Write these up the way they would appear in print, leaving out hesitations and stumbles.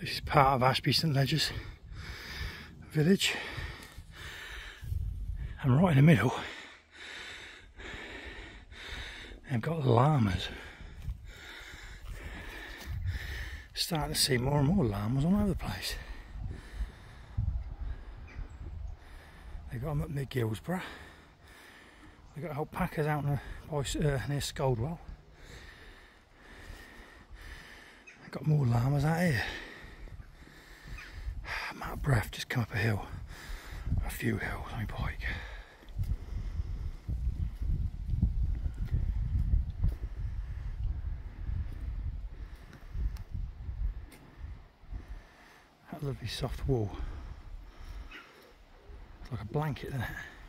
This is part of Ashby St Ledgers village, and right in the middle they've got llamas. Starting to see more and more llamas all over the place. They've got them at Mid Gilsborough. They've got alpacas out near Scoldwell. They've got more llamas out here. I'm out of breath, just come up a hill. A few hills on my bike. That lovely soft wall. It's like a blanket, isn't it?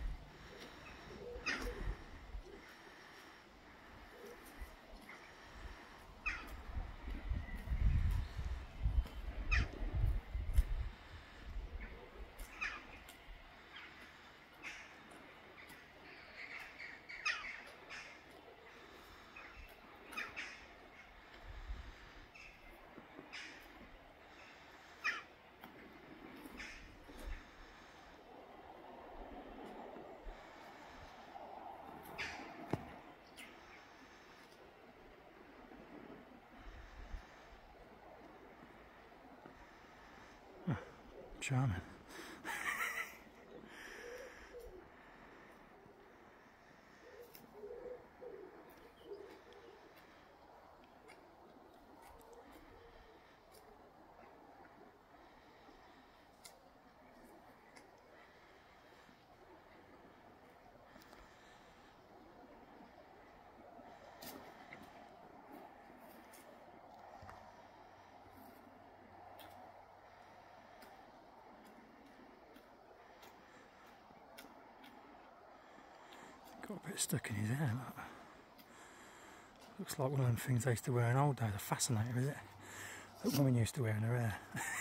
Charming. Got a bit stuck in his hair, look. Looks like one of them things they used to wear in old days, a fascinator, is it? That women used to wear in her hair.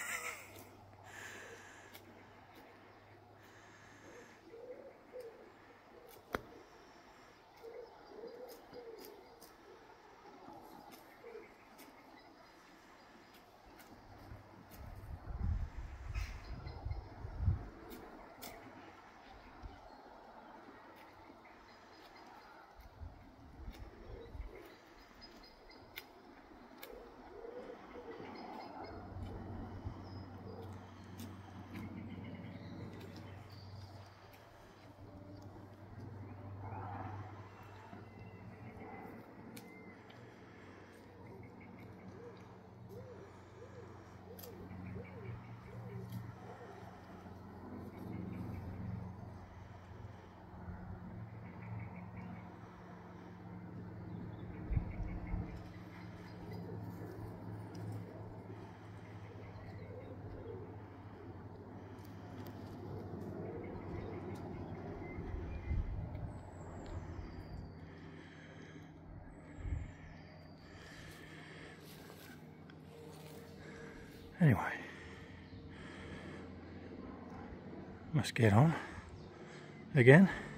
Anyway, must get on again.